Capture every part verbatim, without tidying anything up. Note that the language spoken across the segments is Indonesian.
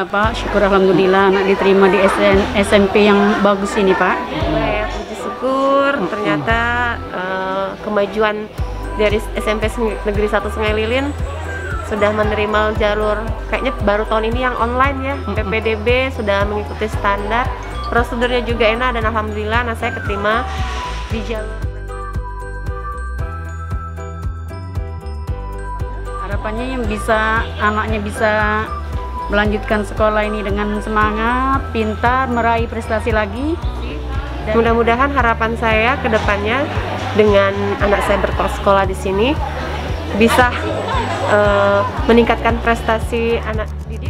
Pak, syukur alhamdulillah anak diterima di S N, S M P yang bagus ini Pak. Ya, puji syukur ternyata uh, kemajuan dari S M P Negeri satu Sungai Lilin sudah menerima jalur, kayaknya baru tahun ini yang online ya. P P D B sudah mengikuti standar, prosedurnya juga enak dan alhamdulillah anak saya keterima di jalur. Harapannya yang bisa anaknya bisa melanjutkan sekolah ini dengan semangat, pintar, meraih prestasi lagi. Mudah-mudahan harapan saya ke depannya dengan anak saya bersekolah di sini bisa uh, meningkatkan prestasi anak didik.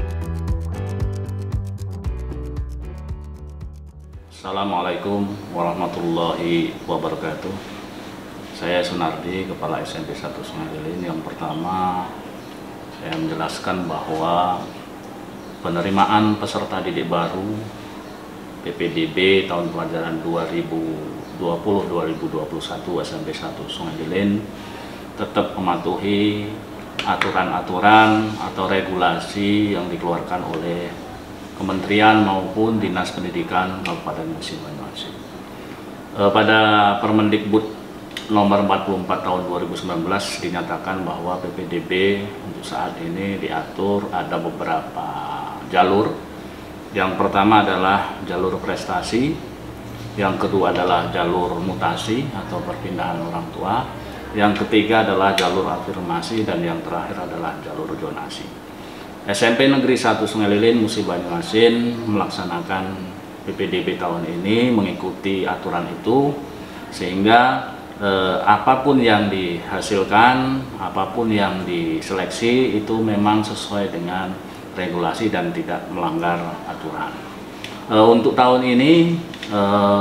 Assalamualaikum warahmatullahi wabarakatuh. Saya Sunardi, Kepala S M P satu Sungai Lilin. Yang pertama, saya menjelaskan bahwa penerimaan peserta didik baru P P D B tahun pelajaran dua ribu dua puluh dua ribu dua puluh satu S M P satu Sungai Lilin tetap mematuhi aturan-aturan atau regulasi yang dikeluarkan oleh Kementerian maupun Dinas Pendidikan Kabupaten Musi Banyuasin. E, pada Permendikbud nomor empat puluh empat tahun dua ribu sembilan belas dinyatakan bahwa P P D B untuk saat ini diatur ada beberapa jalur. Yang pertama adalah jalur prestasi, yang kedua adalah jalur mutasi atau perpindahan orang tua, yang ketiga adalah jalur afirmasi, dan yang terakhir adalah jalur zonasi. S M P Negeri satu Sungai Lilin Musi Banyuasin melaksanakan P P D B tahun ini mengikuti aturan itu, sehingga eh, apapun yang dihasilkan, apapun yang diseleksi itu memang sesuai dengan regulasi dan tidak melanggar aturan. E, untuk tahun ini e,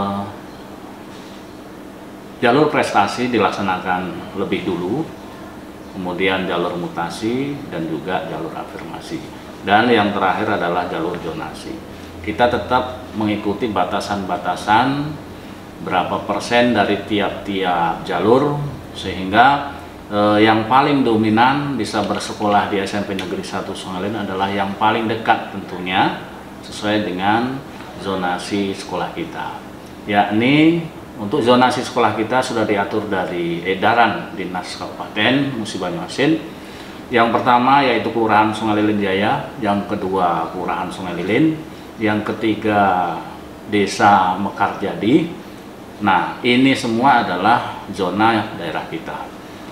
jalur prestasi dilaksanakan lebih dulu, kemudian jalur mutasi dan juga jalur afirmasi, dan yang terakhir adalah jalur zonasi. Kita tetap mengikuti batasan-batasan berapa persen dari tiap-tiap jalur, sehingga Eh, yang paling dominan bisa bersekolah di S M P Negeri satu Sungai Lilin adalah yang paling dekat tentunya sesuai dengan zonasi sekolah kita. Yakni untuk zonasi sekolah kita sudah diatur dari edaran Dinas Kabupaten Musi Banyuasin. Yang pertama yaitu Kelurahan Sungai Lilin Jaya, yang kedua Kelurahan Sungai Lilin, yang ketiga Desa Mekarjadi. Nah, ini semua adalah zona daerah kita.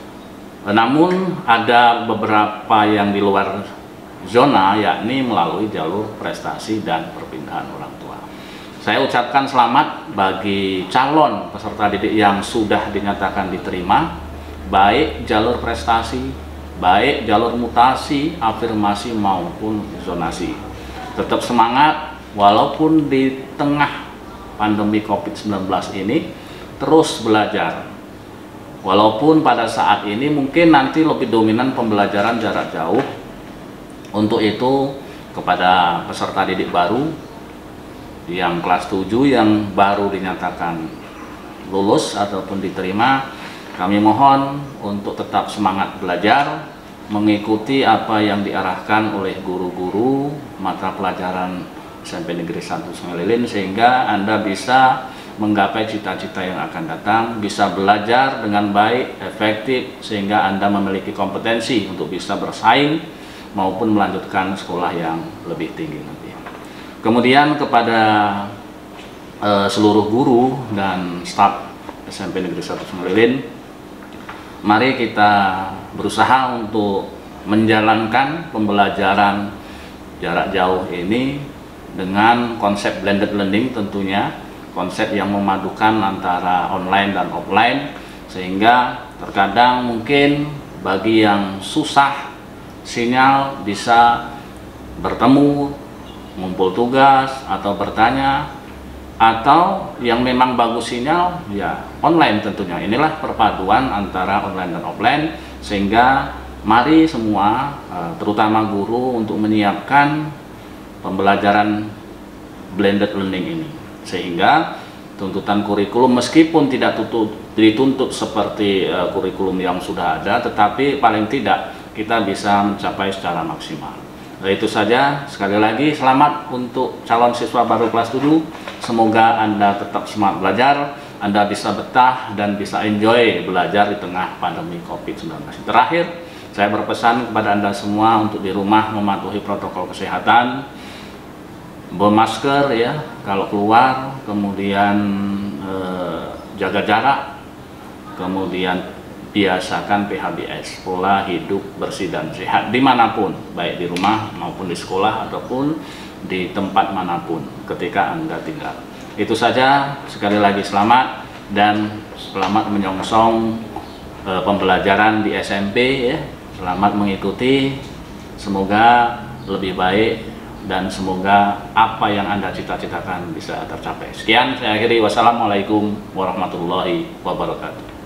Namun ada beberapa yang di luar zona, yakni melalui jalur prestasi dan perpindahan orang tua. Saya ucapkan selamat bagi calon peserta didik yang sudah dinyatakan diterima, baik jalur prestasi, baik jalur mutasi, afirmasi maupun zonasi. Tetap semangat walaupun di tengah pandemi COVID sembilan belas ini, terus belajar. Walaupun pada saat ini mungkin nanti lebih dominan pembelajaran jarak jauh. Untuk itu kepada peserta didik baru yang kelas tujuh yang baru dinyatakan lulus ataupun diterima, kami mohon untuk tetap semangat belajar, mengikuti apa yang diarahkan oleh guru-guru mata pelajaran S M P Negeri satu Sungai Lilin, sehingga Anda bisa menggapai cita-cita yang akan datang, bisa belajar dengan baik, efektif, sehingga Anda memiliki kompetensi untuk bisa bersaing maupun melanjutkan sekolah yang lebih tinggi nanti. Kemudian kepada e, seluruh guru dan staf S M P Negeri satu Sungai Lilin, mari kita berusaha untuk menjalankan pembelajaran jarak jauh ini dengan konsep blended learning tentunya, konsep yang memadukan antara online dan offline, sehingga terkadang mungkin bagi yang susah sinyal bisa bertemu, ngumpul tugas atau bertanya, atau yang memang bagus sinyal ya online tentunya. Inilah perpaduan antara online dan offline, sehingga mari semua terutama guru untuk menyiapkan pembelajaran blended learning ini, sehingga tuntutan kurikulum meskipun tidak tutut, dituntut seperti uh, kurikulum yang sudah ada, tetapi paling tidak kita bisa mencapai secara maksimal. Itu saja, sekali lagi selamat untuk calon siswa baru kelas tujuh. Semoga Anda tetap semangat belajar, Anda bisa betah dan bisa enjoy belajar di tengah pandemi covid sembilan belas. Terakhir, saya berpesan kepada Anda semua untuk di rumah mematuhi protokol kesehatan, bermasker ya kalau keluar, kemudian eh, jaga jarak, kemudian biasakan P H B S, pola hidup bersih dan sehat dimanapun, baik di rumah maupun di sekolah ataupun di tempat manapun ketika Anda tinggal. Itu saja, sekali lagi selamat dan selamat menyongsong e, pembelajaran di S M P ya. Selamat mengikuti, semoga lebih baik dan semoga apa yang Anda cita-citakan bisa tercapai. Sekian, saya akhiri. Wassalamualaikum warahmatullahi wabarakatuh.